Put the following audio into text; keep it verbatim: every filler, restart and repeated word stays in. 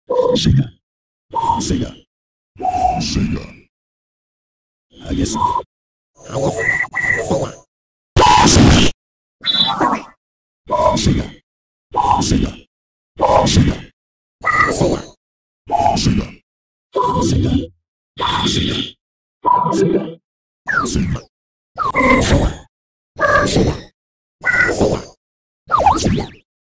Sega. Sega. Sega. I guess. I guess. Sega. Sega. Sega. Sega. Sega. Sega. Sega. Sega. Sega. Sega. Sega. Sega.